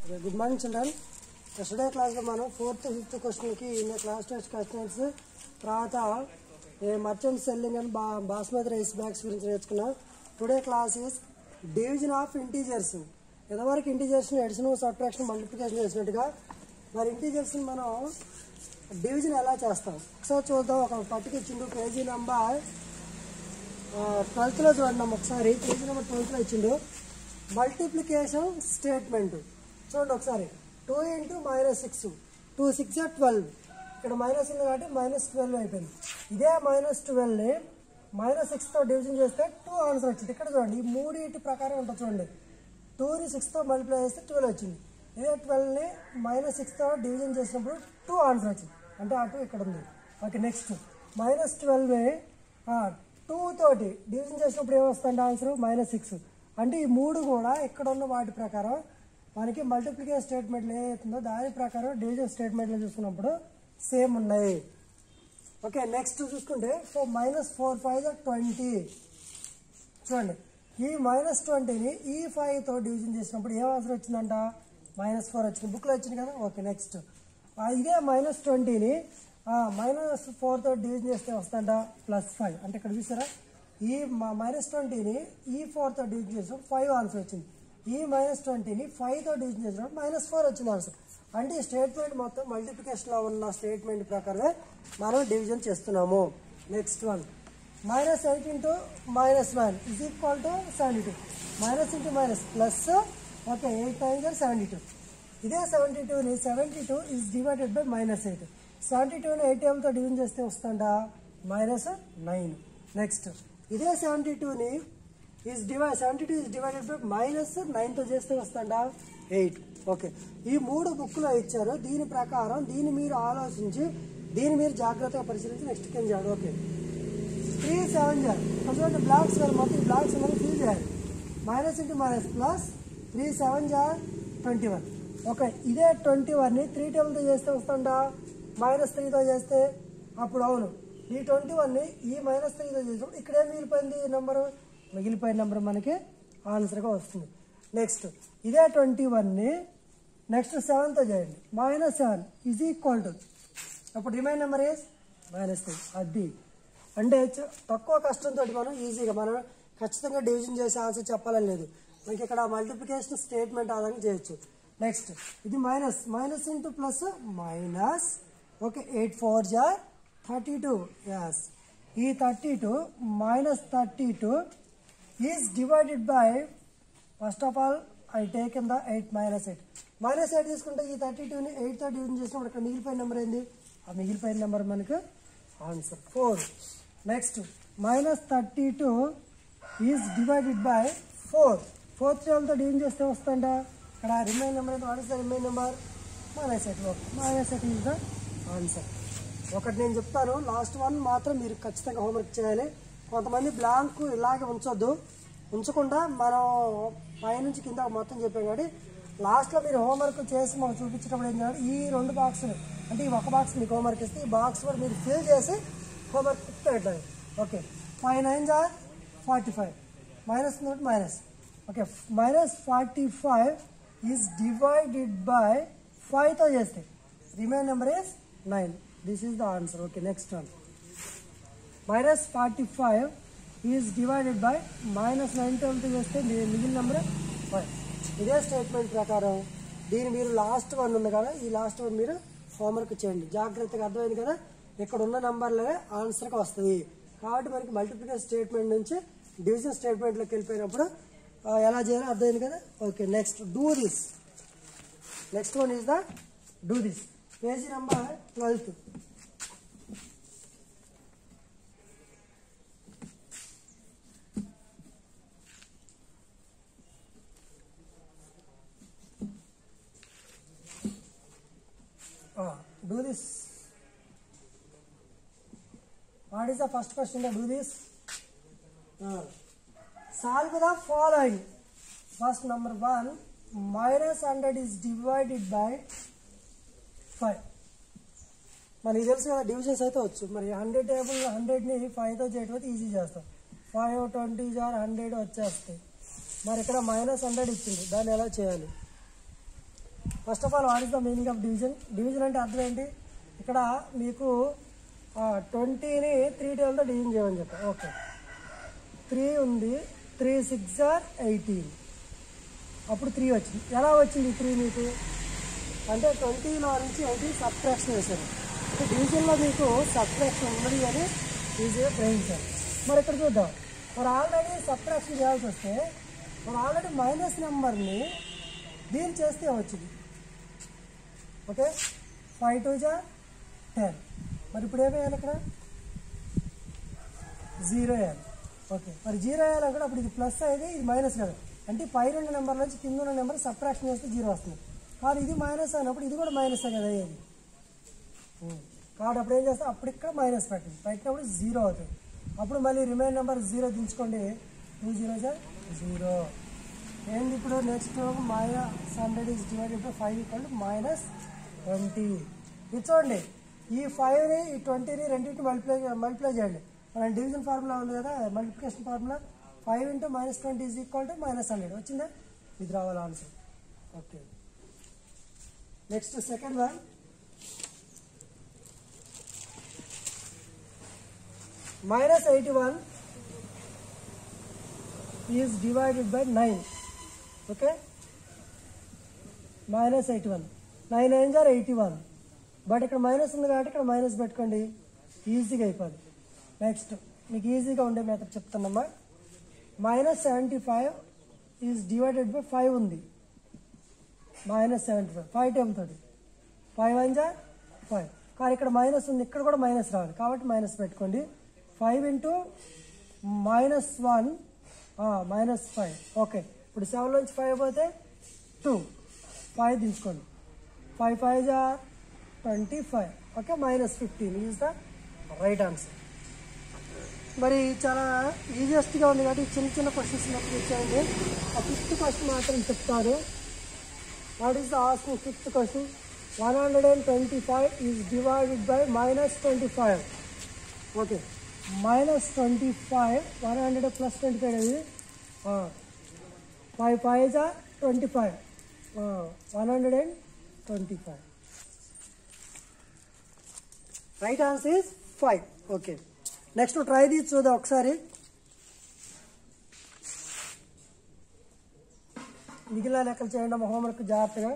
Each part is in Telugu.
Good morning, children. Yesterday class lo మనం 4th 5th question ki in class test questions tarvata merchant selling and basmati rice bags gurinchi నేర్చుకున్నాం. Today class is division of integers. ఎదవరకు integers ని addition subtraction multiplication చేసినట్టుగా మరి integers ని మనం డివిజన్ ఎలా చేస్తాం ఒకసారి చూద్దాం. ఒక పట్టిక ఇచ్చిండు పేజీ నంబర్ 12 లో చూడండి. ఒకసారి పేజీ నంబర్ 12 లో ఇచ్చిండు మల్టిప్లికేషన్ స్టేట్మెంట్ చూడండి. ఒకసారి 2 × -6 2 6 12 ఇక్కడ మైనస్ ఉంది కాబట్టి -12 అయిపోయింది. ఇదే -12 ని -6 తో డివిజన్ చేస్తే 2 ఆన్సర్ వచ్చింది. ఇక్కడ చూడండి ఈ మూడింటి ప్రకారం ఉంటుంది. చూడండి 2 ని 6 తో మల్టిప్లై చేస్తే 12 వచ్చింది. ఇదే 12 ని -6 తో డివిజన్ చేసినప్పుడు 2 ఆన్సర్ వచ్చింది. అంటే ఆ 2 ఇక్కడ ఉంది. ఓకే, నెక్స్ట్ -12 ని 2 తోటి డివిజన్ చేసినప్పుడు ఏమొస్తుంది ఆన్సర్ -6. అంటే ఈ మూడు కూడా ఇక్కడ ఉన్న వాటి ప్రకారం మనకి మల్టిప్లికేషన్ స్టేట్మెంట్లు ఏదైతుందో దాని ప్రకారం డివిజన్ స్టేట్మెంట్లు చూసుకున్నప్పుడు సేమ్ ఉన్నాయి. ఓకే, నెక్స్ట్ చూసుకుంటే -4 5 20 చూడండి. ఈ -20ని ఈ 5 తో డివిజన్ చేసినప్పుడు ఏం ఆన్సర్ వచ్చిందంట -4 వచ్చింది. బుక్లో వచ్చింది కదా. ఓకే, నెక్స్ట్ ఇదే -20ని -4 తో డివిజన్ చేస్తే వస్తుందంట +5. అంటే ఇక్కడ చూసారా ఈ -20ని ఈ 4 తో డివిజన్ చేసినప్పుడు 5 ఆన్సర్ వచ్చింది. ఈ -20ని 5 తో డివిజన్ చేసినప్పుడు -4 వచ్చింది ఆన్సర్. అంటే ఈ స్టేట్మెంట్ మొత్తం మల్టిప్లికేషన్ లో ఉన్న స్టేట్మెంట్ ప్రకారమే మనం డివిజన్ చేస్తున్నాము. Next one -8 × -1 is equal to 72. Minus into minus plus. Okay, 8 9 72. ఇదే 72ని 72 ఈజ్ డివైడెడ్ బై -8. 72ని 8 టేబుల్తో డివిజన్ చేస్తే వస్తుందంట -9. నెక్స్ట్ ఇదే 72ని 72 ఈజ్ డివైడెడ్ బై -9 తో చేస్తే వస్తుందా 8. ఓకే, ఈ మూడు బుక్లో ఇచ్చారు. దీని ప్రకారం దీన్ని మీరు ఆలోచించి దీన్ని మీరు జాగ్రత్తగా పరిశీలించి నెక్స్ట్ ఏం చేయాలి. ఓకే, 3 7 చూడండి బ్లాక్స్ మొత్తం బ్లాక్స్ మనం ఫిల్ చేయాలి. -Into minus plus 3 7 21. ఓకే, ఇదే 21ని 3 టేబుల్తో చేస్తే వస్తుందా -3తో చేస్తే అప్పుడు అవును. ఈ 21ని ఈ -3తో చేసినప్పుడు ఇక్కడ ఏం మిగిలిపోయిన నెంబర్ మనకి ఆన్సర్గా వస్తుంది. నెక్స్ట్ ఇదే 21ని నెక్స్ట్ 7తో చేయండి. -7 ఈజ్ ఈక్వల్ టు అప్పుడు రిమైన్ నెంబర్ ఈజ్ -3. అది అంటే తక్కువ కష్టంతో మనం ఈజీగా మనం ఖచ్చితంగా డివిజన్ చేసి ఆన్సర్ చెప్పాలని లేదు. మనకి ఇక్కడ మల్టిప్లికేషన్ స్టేట్మెంట్ ఆధారంగా చేయొచ్చు. నెక్స్ట్ ఇది minus into plus minus. Okay, 8 4 32. Yes, ఈ 32 -32 is divided by first of all I taken the 8 -8 తీసుకుంటే ఈ 32ని 8తో డివిజన్ చేసినప్పుడు ఇక్కడ మిగిలిపోయిన నెంబర్ ఏంది? ఆ మిగిలిపోయిన నెంబర్ మనకు answer 4. Next -32 is divided by 4 టేబుల్తో డివిజన్ చేస్తే వస్తుందా ఇక్కడ రిమైన్ నెంబర్ ఏంటి? What is the remain number? -8. Okay, -8 is the answer. ఒకటి నేను చెప్తాను, లాస్ట్ వన్ మాత్రం మీరు ఖచ్చితంగా హోంవర్క్ చేయాలి. కొంతమంది బ్లాంక్ ఇలాగే ఉంచకుండా మనం పైనుంచి కింద మొత్తం చెప్పాం కాబట్టి లాస్ట్లో మీరు హోంవర్క్ చేసి మనం చూపించేటప్పుడు ఏం చేయాలి, ఈ 2 బాక్సులు అంటే ఈ ఒక బాక్స్ మీకు హోంవర్క్ ఇస్తే ఈ బాక్స్ కూడా మీరు ఫిల్ చేసి హోంవర్క్ పెట్టాలి. Okay, 5 9 45 minus. Okay, -45 is divided by 5తో చేస్తే remain number is 9. This is the answer. Okay, next one -45 is divided by -9 టేబుల్తో చేస్తే మిగిలిన నెంబర్ 5. ఇదే స్టేట్మెంట్ ప్రకారం దీని మీరు లాస్ట్ వన్ ఉంది కదా, ఈ లాస్ట్ వన్ మీరు హోంవర్క్ చేయండి. జాగ్రత్తగా అర్థమైంది కదా, ఇక్కడ ఉన్న నెంబర్లే ఆన్సర్గా వస్తుంది. కాబట్టి మనకి మల్టిప్లికేషన్ స్టేట్మెంట్ నుంచి డివిజన్ స్టేట్మెంట్లోకి వెళ్ళిపోయినప్పుడు ఎలా చేయాలో అర్థమైంది కదా. Okay, next do this. Next one is the do this. Page number 12. Do this. What is the first question to do this? Solve the following. First number 1 -100 is divided by 5. మనకి తెలుసు కదా డివిజన్స్ అయితే వచ్చు. మరి 100 టేబుల్ 100ని 5తో చేయడం అయితే ఈజీ చేస్తాం. 5 20 100 వచ్చేస్తాయి. మరి ఇక్కడ -100 ఇచ్చింది, దాన్ని ఎలా చేయాలి? First of all what is the meaning of division? Division అంటే అర్థం ఏంటి? ఇక్కడ మీకు 20ని 3 టేబుల్తో డివిజన్ చేయమని చెప్పాను. ఓకే, 3 ఉంది, 3 6 are 18, అప్పుడు 3 వచ్చింది. ఎలా వచ్చింది 3 మీకు? అంటే 20లో నుంచి 18 సబ్ట్రాక్షన్ వేశారు. అంటే డివిజన్లో మీకు సబ్ట్రాక్షన్ ఉన్నది అని ఈజీగా గ్రహించారు. మరి ఇక్కడ చూద్దాం, మరి ఆల్రెడీ సబ్ట్రాక్షన్ చేయాల్సి వస్తే మరి ఆల్రెడీ మైనస్ నెంబర్ని దీన్ని చేస్తే వచ్చింది. ఓకే, 5 2 జా 10. మరి ఇప్పుడు ఏం వేయాలి? ఇక్కడ 0 వేయాలి. ఓకే, మరి 0 వేయాలనుకుంటే అప్పుడు ఇది ప్లస్ అయ్యేది, ఇది మైనస్ కదా. అంటే పై 2 నెంబర్ నుంచి కింద ఉన్న నెంబర్ సబ్ట్రాక్షన్ చేస్తే 0 వస్తుంది. కానీ ఇది మైనస్ అయినప్పుడు ఇది కూడా మైనస్ కదా అయ్యేది. కాబట్టి అప్పుడు ఏం చేస్తాం? అప్పుడు ఇక్కడ మైనస్ పెట్టినప్పుడు 0 అవుతుంది. అప్పుడు మళ్ళీ రిమైన్ నెంబర్ 0 దించుకోండి. 2 0 జా 0. ఏంటి ఇప్పుడు next -100 is divided by 5 equal to -20. ఇది చూడండి, ఈ 5ని ఈ 20ని రెండింటిని మల్టిప్లై చేయండి. మన డివిజన్ ఫార్ములా ఉంది కదా, multiplication formula. 5 × -20 is equal to -100. వచ్చిందా? ఇది రావాలి answer. Okay, next second one. -81 is divided by 9. ఓకే, -81, 9 9 are 81. బట్ ఇక్కడ మైనస్ ఉంది కాబట్టి ఇక్కడ మైనస్ పెట్టుకోండి, ఈజీగా అయిపోద్ది. నెక్స్ట్ మీకు ఈజీగా ఉండే మెథడ్ చెప్తానమ్మా. -75 ఈజ్ డివైడెడ్ బై 5 ఉంది. -75 5 టైమ్ తోటి 5 1 జా 5. కానీ ఇక్కడ మైనస్ ఉంది, ఇక్కడ కూడా మైనస్ రావాలి కాబట్టి మైనస్ పెట్టుకోండి. 5 × -1 -5. ఓకే, ఇప్పుడు 7 నుంచి 5 పోతే 2, 5 దించుకోండి. 5 5 జా 25. Okay, -15 is the right answer. మరి చాలా ఈజియెస్ట్గా ఉంది కాబట్టి చిన్న చిన్న క్వశ్చన్స్ ఇచ్చాయండి. ఆ 5th క్వశ్చన్ మాత్రం చెప్తారు. What is the asking 5th question? 125 is divided by -25. Okay, -25, 100 + 25 అది 5 5 జా 25, 125. Right answer is 5. Okay, next try these చూద్దాం ఒకసారి. మిగిలిన లెక్కలు చేయండి అమ్మ, హోంవర్క్ జాగ్రత్తగా.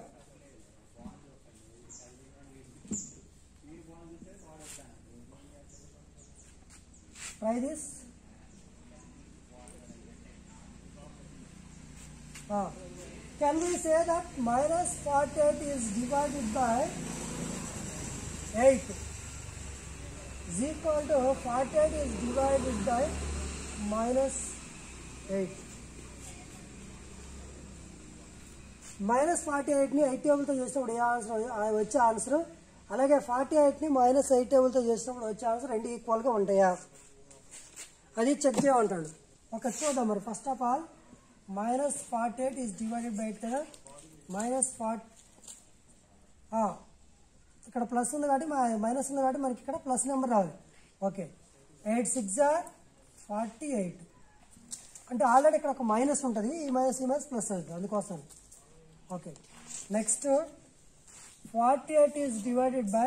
Try this. Can we say that -48 is divided by 8 is equal to 48 is divided by -8? -48ని 8 టేబుల్తో చేసినప్పుడు ఏ ఆన్సర్ వచ్చే ఆన్సర్, అలాగే 48ని -8 టేబుల్తో చేసినప్పుడు వచ్చే ఆన్సర్ రెండు ఈక్వల్గా ఉంటాయా అది చెక్ చేయమంటాడు. ఒక చూద్దాం మరి. First of all -48 is divided by 8 కదా. -40 ఇక్కడ ప్లస్ ఉంది కాబట్టి మైనస్ ఉంది కాబట్టి మనకి ఇక్కడ ప్లస్ నెంబర్ రావాలి. Okay, 8 6 are 48. అంటే ఆల్రెడీ ఇక్కడ ఒక మైనస్ ఉంటుంది, ఈ మైనస్ ప్లస్ అవుతుంది, అందుకోసం. Okay, next 48 is divided by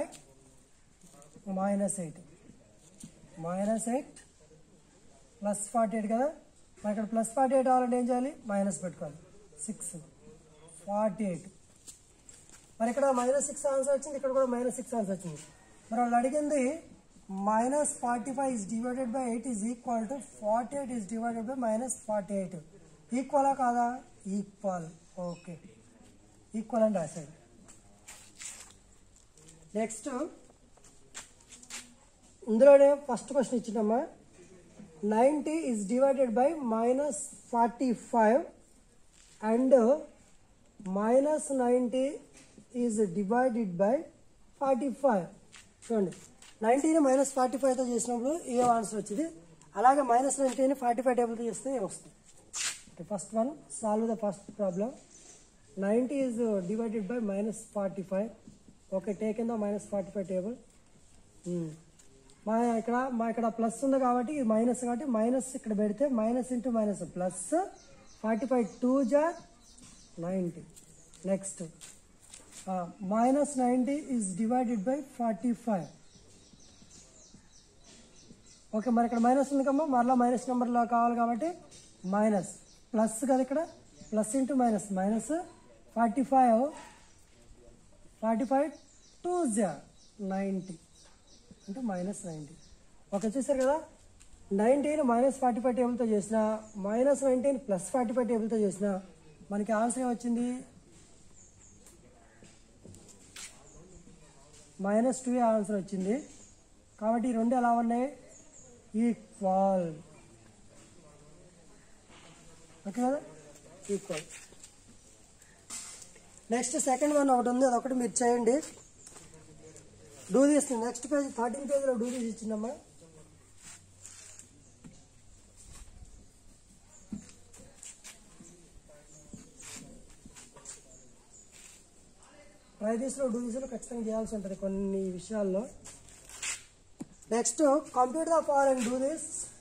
-8. -8 plus 48 కదా. మరి ఇక్కడ ప్లస్ 48 అవ్వాలంటే ఏం చేయాలి? మైనస్ పెట్టుకోవాలి. 6 48. మరి ఇక్కడ -6 ఆన్సర్ వచ్చింది, ఇక్కడ కూడా -6 ఆన్సర్ వచ్చింది. మరి వాళ్ళు అడిగింది -45 is divided by 8 is equal to 48 is divided by -48. ఈక్వలా కాదా? ఈక్వల్. ఓకే, ఈక్వల్ అని రాశాడు. నెక్స్ట్ ఇందులోనే ఫస్ట్ క్వశ్చన్ ఇచ్చినమ్మా. 90 is divided by -45 and -90 is divided by 45. చూడండి, 90ని -45తో చేసినప్పుడు ఏ ఆన్సర్ వచ్చింది, అలాగే -90ని 45 టేబుల్తో చేస్తే వస్తుంది. First one, solve the first problem. 90 is divided by -45. Okay, take in the -45 table. ఇక్కడ ప్లస్ ఉంది కాబట్టి ఇది మైనస్, కాబట్టి మైనస్ ఇక్కడ పెడితే -× -+, 45 2 జా 90. Next minus 90 is divided by 45. ఓకే, మరి ఇక్కడ మైనస్ ఉంది కమ్మా, మరలా మైనస్ నెంబర్లో కావాలి కాబట్టి మైనస్ ప్లస్ కదా, ఇక్కడ ప్లస్ ఇంటూ మైనస్ మైనస్ 45 2 90 అంటే మైనస్ 90. ఓకే, చూసారు కదా, 19 మైనస్ 45 టేబుల్తో చేసిన మైనస్ 19 ప్లస్ 45 టేబుల్తో చేసిన మనకి ఆన్సర్ ఏమొచ్చింది, -2 ఆన్సర్ వచ్చింది. కాబట్టి ఈ రెండు ఎలా ఉన్నాయి, ఈక్వల్. ఓకే కదా, ఈక్వల్. నెక్స్ట్ సెకండ్ వన్ ఒకటి ఉంది, అదొకటి మీరు చేయండి. Do this. నెక్స్ట్ పేజ్ 13 పేజ్లో డూ దిస్ ఇచ్చిందమ్మా. ట్రై దిస్లో డూ దిస్లో ఖచ్చితంగా చేయాల్సి ఉంటుంది కొన్ని విషయాల్లో. Next compute the following do this.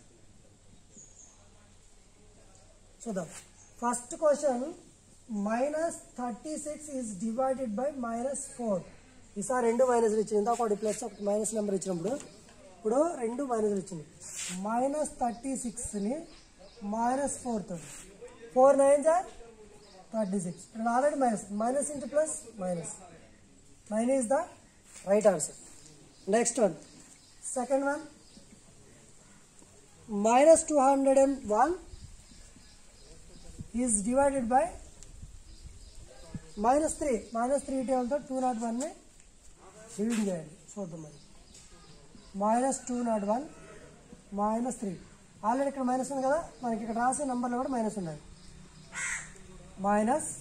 చూద్దాం. First question, -36 is divided by -4. ఈసారి రెండు మైనస్లు ఇచ్చింది, ఇందాక ఒకటి ప్లస్ ఒకటి మైనస్ నెంబర్ ఇచ్చినప్పుడు ఇప్పుడు రెండు మైనస్లు ఇచ్చింది. -36ని -4 తోటి 4 9 36. ఇక్కడ already minus into plus minus 9 is the right answer. Next one, second one, -201 is divided by -3. -3 టేబుల్తో 201ని డివిడ్ చేయండి. చూద్దాం మరి. -201 -3 ఆల్రెడీ ఇక్కడ మైనస్ ఉంది కదా, మనకి ఇక్కడ రాసే నెంబర్లో కూడా మైనస్ ఉన్నాయి. మైనస్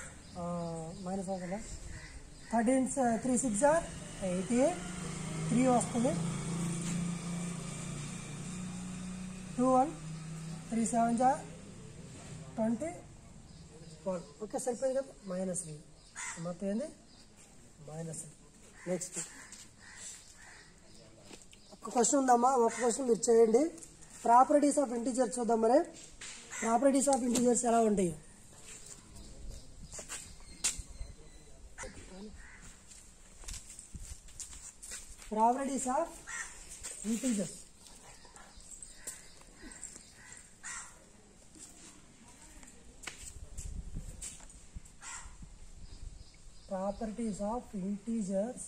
కదా, 13 3 6 80, 3 వస్తుంది, 2 1 3 7 20 12. ఓకే, సరిపోయింది కదా, -3 మొత్తం ఏంది -3. నెక్స్ట్ ఒక క్వశ్చన్ ఉందమ్మా, ఒక క్వశ్చన్ మీరు చేయండి. ప్రాపర్టీస్ ఆఫ్ ఇంటీజర్స్ చూద్దాం. మరి ప్రాపర్టీస్ ఆఫ్ ఇంటీజర్స్ ఎలా ఉంటాయి, properties of integers. Properties of integers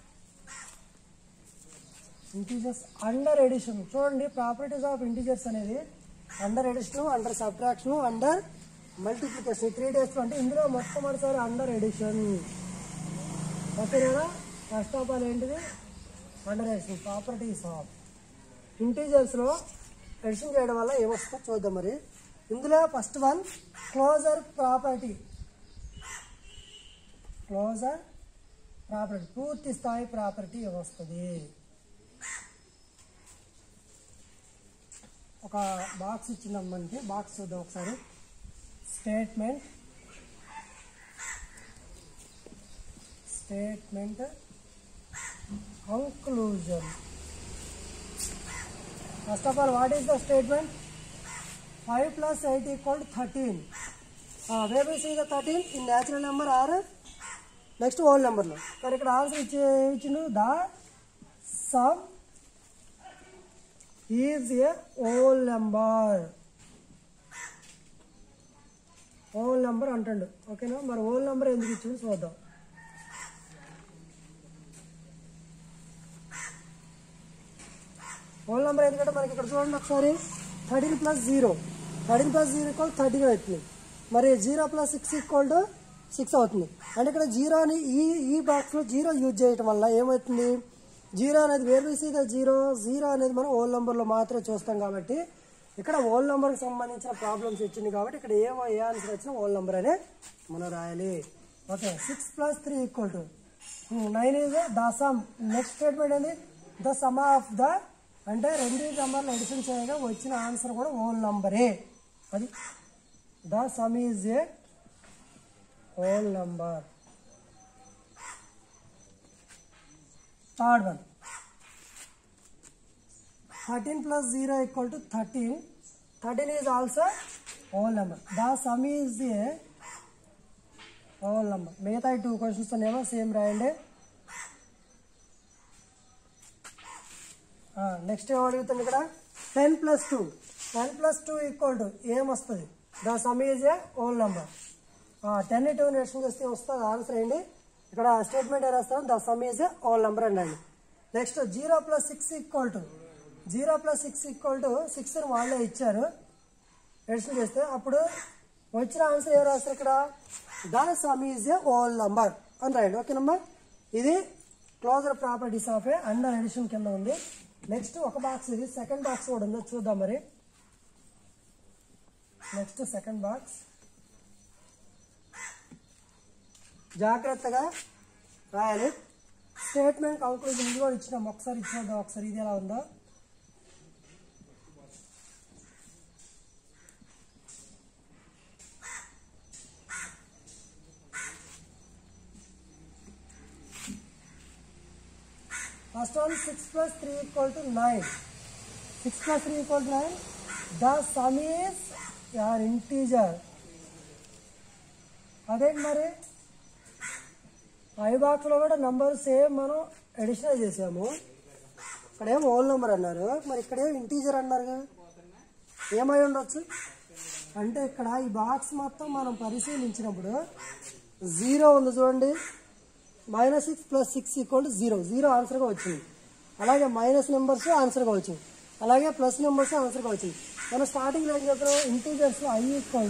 under addition. చూడండి, ప్రాపర్టీస్ ఆఫ్ ఇంటీజర్స్ అనేది under addition, under subtraction, under multiplication, 3 days. అంటే ఇందులో మొట్టమొదటిసారి అండర్ ఎడిషన్. ఓకేనా, ఫస్ట్ ఆఫ్ ఆల్ ఏంటిది అండర్ ఎడిషన్. ప్రాపర్టీస్ ఆఫ్ ఇంటీజర్స్లో ఎడిషన్ చేయడం వల్ల ఏమొస్తుందో చూద్దాం. మరి ఇందులో first one closure property. Closure property పూర్తి స్థాయి ప్రాపర్టీ ఏమొస్తుంది. ఒక బాక్స్ ఇచ్చిందాం మనకి, బాక్స్ చూద్దాం ఒకసారి. Statement conclusion. First of all what is the statement? 5 + 8 = 13. where we see the 13 in natural number or next whole నెంబర్లో. మరి ఇక్కడ ఆన్సర్ ఇచ్చిండు, the sum is a whole number. Whole number అంటాడు. ఓకేనా, మరి హోల్ నెంబర్ ఎందుకు ఇచ్చింది చూద్దాం. హోల్ నెంబర్ ఎందుకంటే మనకి ఇక్కడ చూడండి ఒకసారి, 13 + 0 = 13 అవుతుంది. మరి 0 + 6 = 6 అవుతుంది. అంటే ఇక్కడ జీరోని ఈ బాక్స్లో జీరో యూజ్ చేయటం వల్ల ఏమవుతుంది, జీరో అనేది where we see the zero అనేది మనం హోల్ నెంబర్లో మాత్రమే చూస్తాం. కాబట్టి ఇక్కడ హోల్ నెంబర్కి సంబంధించిన ప్రాబ్లమ్స్ ఇచ్చింది కాబట్టి ఇక్కడ ఏ ఆన్సర్ వచ్చినా హోల్ నెంబర్ అనే మనం రాయాలి. Okay, 6 + 3 = 9 is the sum. Next statement ఏంది, ద సమ్ ఆఫ్ ద, అంటే రెండు నెంబర్లు ఎడిషన్ చేయగా వచ్చిన ఆన్సర్ కూడా హోల్ నెంబరే. అది the sum is a whole number. Third one, 13 + 0 = 13. 13 is also whole number. The sum is a whole number. మిగతా 2 క్వశ్చన్స్ ఉన్నాయేమో సేమ్ రాయండి. నెక్స్ట్ ఏం అడుగుతుంది ఇక్కడ 10 + 2. 10 + 2 = ఏమొస్తుంది? The sum is a whole number. 10 ని 2 ఎడిషన్ చేస్తే వస్తుంది ఆన్సర్ ఏంటి? ఇక్కడ స్టేట్మెంట్ రాస్తాను the sum is a whole number అండి. నెక్స్ట్ 0 + 6 = 0 + 6 = 6 వాళ్ళే ఇచ్చారు ఎడిషన్ చేస్తే అప్పుడు వచ్చిన ఆన్సర్ ఏం రాస్తారు ఇక్కడ? The sum is a whole number అని రాయండి. ఓకేనమ్మా, ఇది closure properties of a under addition కింద ఉంది. నెక్స్ట్ ఒక బాక్స్ ఇది సెకండ్ బాక్స్ కూడా ఉందో చూద్దాం. మరి నెక్స్ట్ సెకండ్ బాక్స్ జాగ్రత్తగా రాయాలి. స్టేట్మెంట్ కంక్లూజన్ ఇది కూడా ఇచ్చినాం, ఒకసారి ఇచ్చేద్దాం. ఒకసారి ఇది ఎలా ఉందో first one 6 + 3 = 9. 6 + 3 = 9. The sum is యార్ ఇంటీజర్. అదేంటి మరి ఐ బాక్స్లో కూడా నంబర్ సేమ్ మనం ఎడిషన్ చేసాము. ఇక్కడేం హోల్ నెంబర్ అన్నారు, మరి ఇక్కడేం ఇంటీజర్ అన్నారు. ఏమై ఉండొచ్చు అంటే ఇక్కడ ఈ బాక్స్ మొత్తం మనం పరిశీలించినప్పుడు 0 ఉంది చూడండి. -6 + 6 = 0. 0 ఆన్సర్గా వచ్చింది. అలాగే మైనస్ నెంబర్స్ ఆన్సర్గా వచ్చింది. అలాగే ప్లస్ నెంబర్స్ ఆన్సర్గా వచ్చింది. మనం స్టార్టింగ్లో ఏం చెప్తున్నాం? ఇంటీజర్స్లో I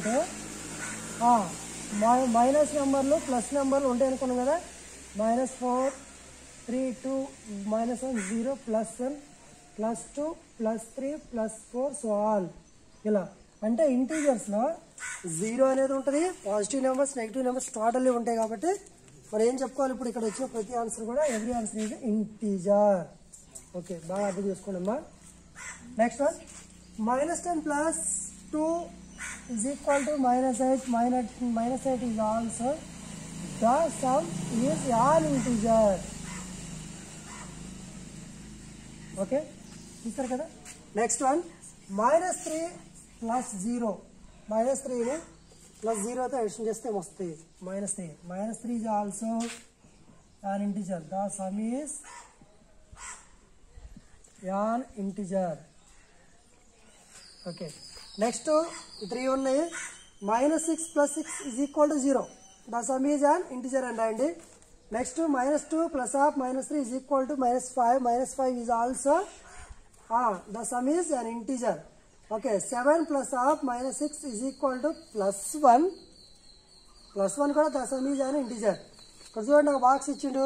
= మైనస్ నెంబర్లు ప్లస్ నెంబర్లు ఉంటాయి అనుకున్నాం కదా. -4 3 2 -1 0 +1 +2 +3 +4 సో ఆల్ ఇలా. అంటే ఇంటీజర్స్లో 0 అనేది ఉంటుంది, positive numbers negative numbers totally ఉంటాయి. కాబట్టి మరి ఏం చెప్పుకోవాలి? ఇప్పుడు ఇక్కడ వచ్చిన ప్రతి ఆన్సర్ కూడా every answer is integer. Okay, బాగా అర్థం చేసుకోండి అమ్మా. Next one -10 + 2 is equal to -8. -8 is also the sum is an integer. Okay, చూస్తారు కదా. Next one -3 + 0. -3ని +0తో ఎడిషన్ చేస్తే వస్తాయి -3. -3 is also an integer. The sum is an integer. Okay, next 3 ఉన్నాయి. -6 + 6 = 0. The sum is an integer అని రాయండి. Next -2 + -3 = -5. -5 is also the sum is an integer. Okay, 7 + -6 = +1 కూడా the sum is an integer. ఇక్కడ చూడండి ఒక బాక్స్ ఇచ్చిండు.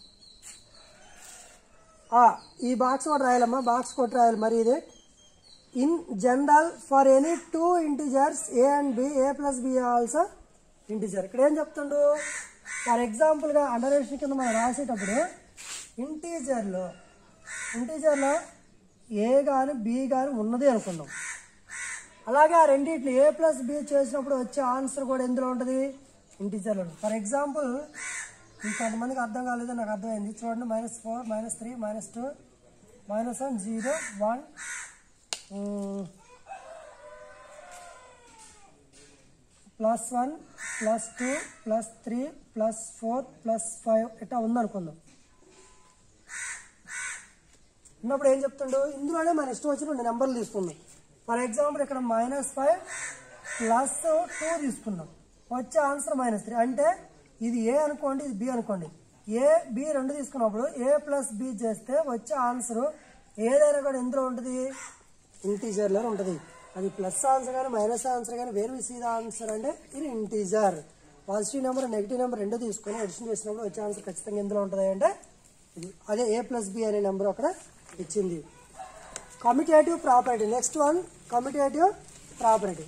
ఈ బాక్స్ కూడా రాయాలమ్మా, బాక్స్ కొట్టి రాయాలి. మరి ఇది in general for any 2 integers a and b, a + b also integer. ఇక్కడ ఏం చెప్తుండు? ఫర్ ఎగ్జాంపుల్గా అండర్ ఎడిషన్ కింద మనం రాసేటప్పుడు ఇంటీజర్లో ఏ కానీ బి కానీ ఉన్నది అనుకున్నాం. అలాగే ఆ రెండింటిని a + b చేసినప్పుడు వచ్చే ఆన్సర్ కూడా ఎందులో ఉంటుంది? ఇంటీజర్లో. ఫర్ ఎగ్జాంపుల్ కొంతమందికి అర్థం కాలేదు, నాకు అర్థమైంది. చూడండి -4 -3 -2 -1 0 1 +1 +2 +3 +4 +5 ఇట్లా ఉందనుకుందాం. ఉన్నప్పుడు ఏం చెప్తుండో ఇందులోనే మన ఇష్టం వచ్చిన నెంబర్లు తీసుకుందాం. ఫర్ ఎగ్జాంపుల్ ఇక్కడ -5 + 2 తీసుకున్నాం, వచ్చే ఆన్సర్ -3. అంటే ఇది ఏ అనుకోండి, ఇది బి అనుకోండి. ఏ బి రెండు తీసుకున్నప్పుడు a + b చేస్తే వచ్చే ఆన్సర్ ఏదైనా కూడా ఎందులో ఉంటుంది? ఇంటీజర్లో ఉంటుంది. అది ప్లస్ ఆన్సర్ కానీ మైనస్ ఆన్సర్ కానీ వేరు సీదా ఆన్సర్ అంటే ఇది integer. Positive number negative number రెండు తీసుకొని ఎడిషన్ చేసినప్పుడు వచ్చే ఆన్సర్ ఖచ్చితంగా ఎందులో ఉంటుంది అంటే ఇది. అదే a + b అనే నెంబర్ అక్కడ ఇచ్చింది. Commutative property. Next one commutative property.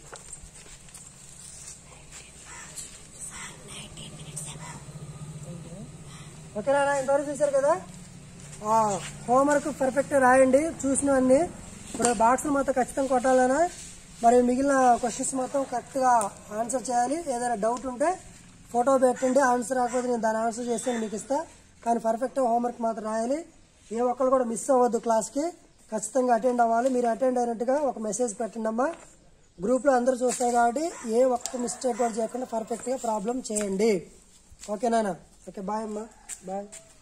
ఓకేనా, ఇంతవరకు చూసారు కదా. హోంవర్క్ పర్ఫెక్ట్గా రాయండి చూసినవన్నీ. ఇప్పుడు బాక్స్లు మొత్తం ఖచ్చితంగా కొట్టాలనా, మరి మిగిలిన క్వశ్చన్స్ మొత్తం కరెక్ట్గా ఆన్సర్ చేయాలి. ఏదైనా డౌట్ ఉంటే ఫోటో పెట్టండి, ఆన్సర్ రాకపోతే నేను దాని ఆన్సర్ చేసి మీకు ఇస్తా. కానీ పర్ఫెక్ట్గా హోంవర్క్ మాత్రం రాయాలి. ఏ ఒక్కరు కూడా మిస్ అవ్వద్దు, క్లాస్కి ఖచ్చితంగా అటెండ్ అవ్వాలి. మీరు అటెండ్ అయినట్టుగా ఒక మెసేజ్ పెట్టండి అమ్మా. గ్రూప్లో అందరూ చూస్తారు కాబట్టి ఏ ఒక్క మిస్టేక్ కూడా చేయకుండా పర్ఫెక్ట్గా ప్రాబ్లం చేయండి. ఓకే నాన్న, ఓకే బాయ్ అమ్మా, బాయ్.